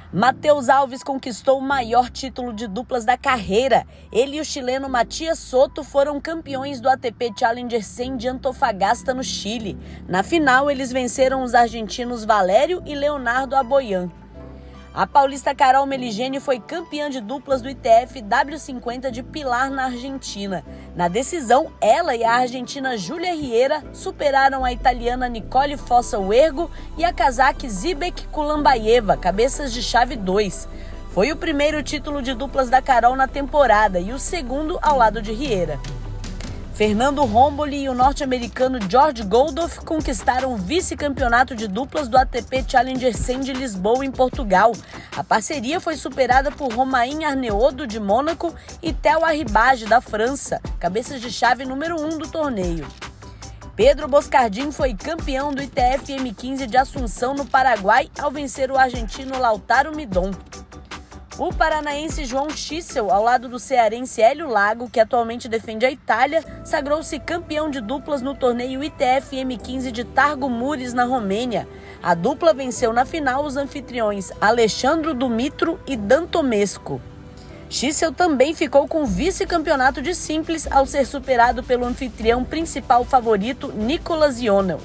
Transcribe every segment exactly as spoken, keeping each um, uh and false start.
Matheus Alves conquistou o maior título de duplas da carreira. Ele e o chileno Matias Soto foram campeões do A T P Challenger cem de Antofagasta, no Chile. Na final, eles venceram os argentinos Valério e Leonardo Aboian. A paulista Carol Meligeni foi campeã de duplas do I T F W cinquenta de Pilar, na Argentina. Na decisão, ela e a argentina Júlia Riera superaram a italiana Nicole Fossa Uergo e a cazaque Zibek Kulambayeva, cabeças de chave dois. Foi o primeiro título de duplas da Carol na temporada e o segundo ao lado de Riera. Fernando Romboli e o norte-americano George Goldoff conquistaram o vice-campeonato de duplas do A T P Challenger cem de Lisboa, em Portugal. A parceria foi superada por Romain Arnaud, de Mônaco, e Theo Arribage, da França, cabeças de chave número um do torneio. Pedro Boscardin foi campeão do I T F M quinze de Assunção, no Paraguai, ao vencer o argentino Lautaro Midon. O paranaense João Schissel, ao lado do cearense Hélio Lago, que atualmente defende a Itália, sagrou-se campeão de duplas no torneio I T F M quinze de Targu Mures, na Romênia. A dupla venceu na final os anfitriões Alexandru Dumitru e Dan Tomescu. Schissel também ficou com o vice-campeonato de simples ao ser superado pelo anfitrião principal favorito Nicolas Ionel.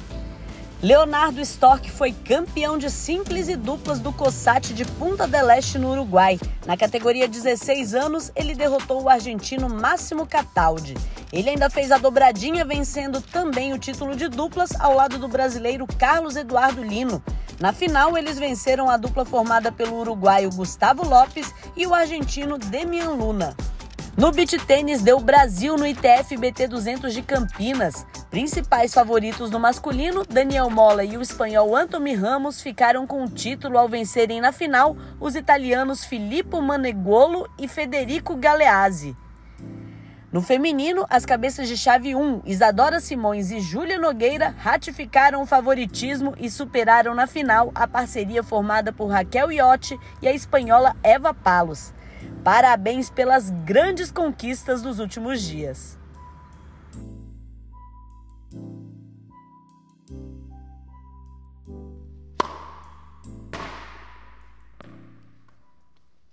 Leonardo Storck foi campeão de simples e duplas do COSAT de Punta del Este, no Uruguai. Na categoria dezesseis anos, ele derrotou o argentino Máximo Cataldi. Ele ainda fez a dobradinha, vencendo também o título de duplas ao lado do brasileiro Carlos Eduardo Lino. Na final, eles venceram a dupla formada pelo uruguaio Gustavo Lopes e o argentino Demian Luna. No beach tênis, deu Brasil no I T F B T duzentos de Campinas. Principais favoritos no masculino, Daniel Mola e o espanhol Anthony Ramos ficaram com o título ao vencerem na final os italianos Filippo Manegolo e Federico Galeazzi. No feminino, as cabeças de chave um, Isadora Simões e Júlia Nogueira, ratificaram o favoritismo e superaram na final a parceria formada por Raquel Iotti e a espanhola Eva Palos. Parabéns pelas grandes conquistas dos últimos dias.